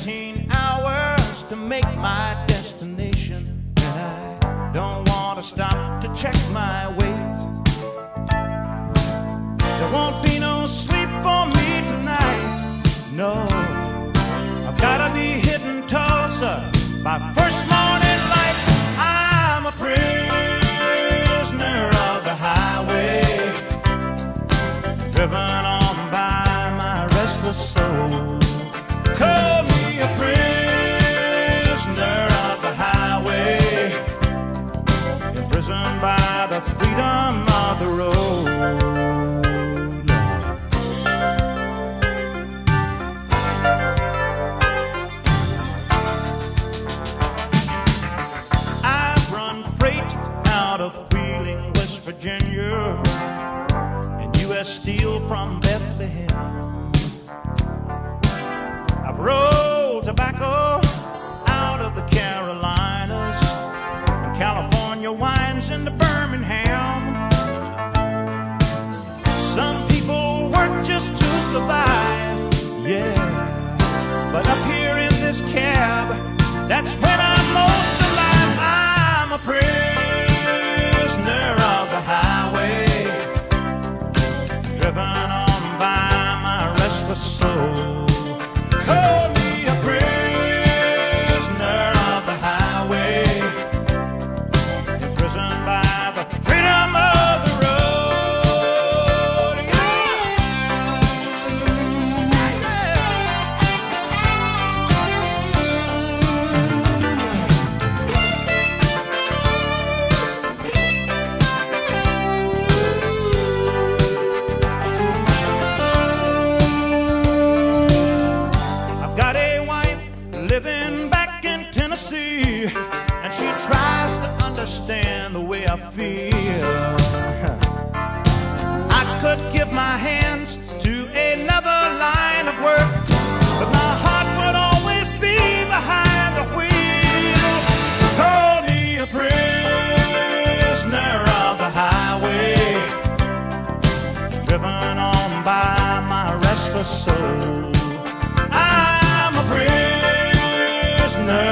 16 hours to make my destination, and I don't want to stop to check my weight. There won't be no sleep for me tonight, no. I've gotta be hitting Tulsa by first morning light. I'm a prisoner of the highway, driven on by my restless soul. Call me a prisoner of the highway, imprisoned by the freedom of the road. I've run freight out of Wheeling, West Virginia, and U.S. Steel from Bethlehem. I've rolled tobacco out of the Carolinas and California wines into Birmingham. Some people work just to survive, yeah, but up here in this cab, that's when I'm most alive. I'm a prisoner of the highway, driven on by my restless soul. Call me a prisoner of the highway, imprisoned by the freedom of the road. I've got a wife living back in Tennessee, and she tries to understand the way I feel. I could give my hands to another line of work, but my heart would always be behind the wheel. Call me a prisoner of the highway, driven on by my restless soul. I'm a prisoner